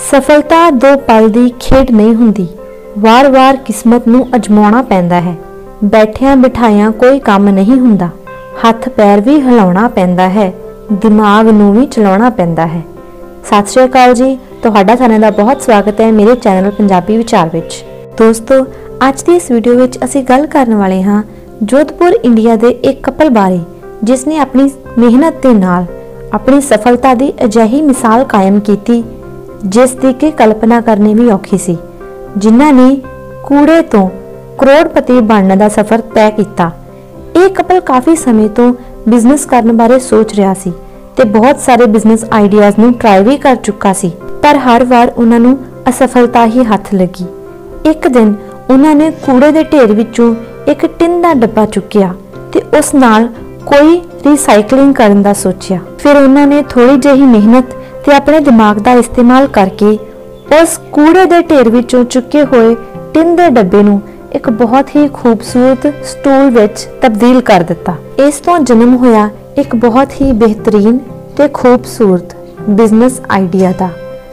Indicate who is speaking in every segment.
Speaker 1: सफलता दो पल दी खेड नहीं हुंदी, वार वार किस्मत नूं अजमाउणा पैंदा है। बैठिया बिठाया कोई काम नहीं हुंदा, हथ पैर भी हिलाउणा पैंदा है, दिमाग नूं भी चलाउणा पैंदा है। सत श्री अकाल जी, तुहाडा सारिआं दा बहुत स्वागत है मेरे चैनल पंजाबी विचार विच। दोस्तों, अज दी इस वीडियो विच असीं गल करन वाले हां जोधपुर इंडिया दे एक कपल बारे जिसने अपनी मेहनत दे नाल अपनी सफलता दी अजिही मिसाल कायम कीती जिस दी कि कल्पना करनी भी औखी सी, जिन्हां ने कूड़े तो करोड़पति बनने दा सफर तय किया। यह कपल काफ़ी समय तो बिजनेस करने बारे सोच रहा सी ते बहुत सारे बिजनेस आइडियाज़ नूं ट्राई भी कर चुका सी, पर हर बार उन्हां नूं असफलता ही हथ लगी। एक दिन उन्होंने कूड़े के ढेर विचों एक टिन का डब्बा चुकिया ते उस नाल कोई रिसाइकलिंग करने का सोचा। फिर उन्होंने थोड़ी जही मेहनत ते अपने दिमाग का इस्तेमाल करके उस कूड़े के ढेर विचों चुके हुए टिन के डब्बे नूं एक बहुत ही खूबसूरत स्टूल विच तब्दील कर दिता। इस तो जन्म होया एक बहुत ही बेहतरीन ते खूबसूरत बिजनेस आइडिया का।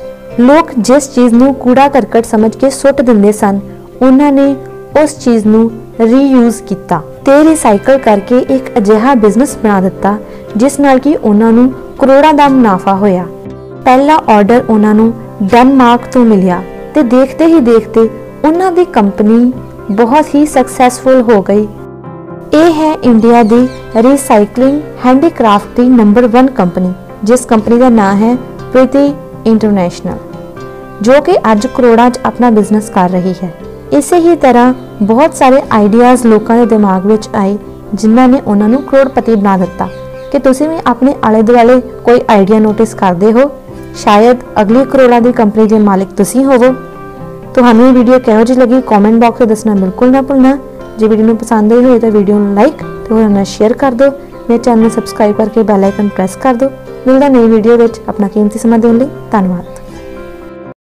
Speaker 1: लोग जिस चीज़ नूं कूड़ा करकट समझ के सुट दिंदे सन, उन्होंने उस चीज़ नूं रीयूज किया ते रिसाइकल करके एक अजिहा बिजनेस बना दिता जिस नाल कि उन्हां नूं करोड़ां दा मुनाफा होया। पहला ऑर्डर उन्हां नूं डेनमार्क तो मिलिया ते देखते ही देखते उन्हां दी कंपनी बहुत ही सक्सैसफुल हो गई। ये है इंडिया दी रिसाइकलिंग हैंडीक्राफ्ट दी नंबर 1 कंपनी, जिस कंपनी का नाम है प्रीति इंटरनेशनल, जो कि अज करोड़ां च अपना बिजनेस कर रही है। इसे ही तरह बहुत सारे आइडियाज़ लोगों के दिमाग में आए जिन्हों ने उन्होंने करोड़पति बना दिता। कि तुसीं भी अपने आले दुआले कोई आइडिया नोटिस करते हो, शायद अगली करोड़ां की कंपनी के मालिक तुसीं होवो। तुहानूं वीडियो किहो जी लगी कॉमेंट बॉक्स में दसना बिल्कुल ना भुलना। जो वीडियो पसंद आई हो तो वीडियो लाइक तो होर शेयर कर दो। मेरे चैनल सब्सक्राइब करके बैल आइकन प्रेस कर दो। मिलदा नई वीडियो में। अपना कीमती समा देने लई धन्नवाद।